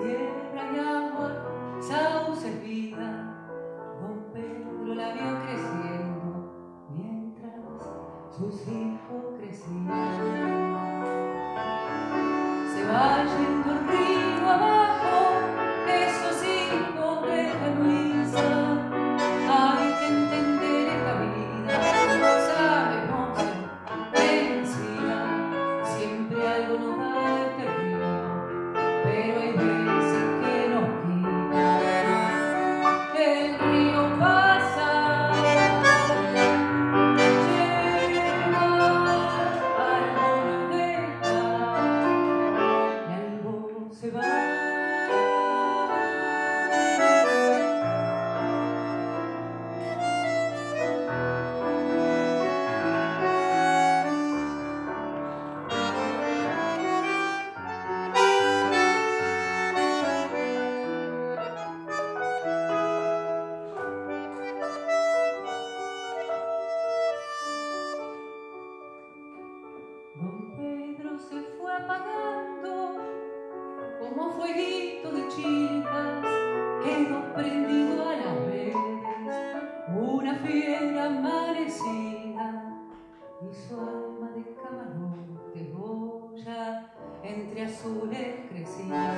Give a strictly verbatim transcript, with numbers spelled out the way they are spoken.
tierra y agua, sauce es vida. Don Pedro la vio creciendo mientras sus hijos crecían. Se va yendo el río abajo, esos hijos de la Luisa. Hay que entender esta vida, sabemos vencida. Siempre algo nos da este río, pero hay veces que nos quita. El río pasa, llega, algo nos deja y algo se va. Don Pedro se fue apagando como fueguito de chicas, quedó prendido a las redes una fiera amanecida y su alma de camarote boya entre azules crecía.